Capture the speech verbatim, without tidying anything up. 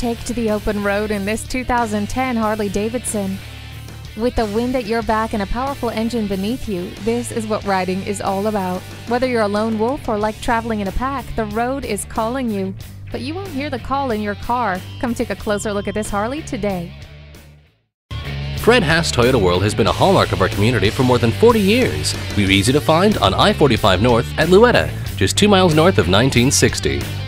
take to the open road in this two thousand ten Harley Davidson. With the wind at your back and a powerful engine beneath you, this is what riding is all about. Whether you're a lone wolf or like traveling in a pack, the road is calling you. But you won't hear the call in your car. Come take a closer look at this Harley today. Fred Haas Toyota World has been a hallmark of our community for more than forty years. We're easy to find on I forty-five North at Louetta, just two miles north of nineteen sixty.